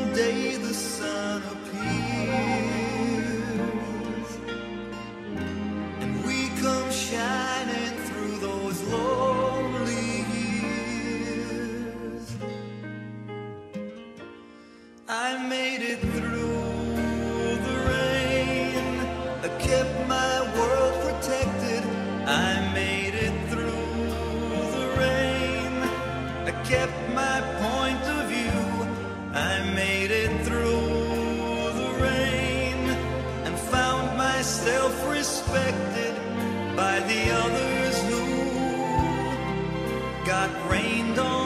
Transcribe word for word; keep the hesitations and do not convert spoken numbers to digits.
day the sun appears, and we come shining through those lonely years. I made it through the rain, I kept my world protected. I made it through the rain, I kept my point of view. I made it through the rain and found myself respected by the others who got rained on.